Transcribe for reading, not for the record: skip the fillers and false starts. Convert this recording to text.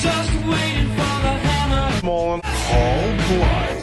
Just waiting for the hammer. Small and Paul Blythe.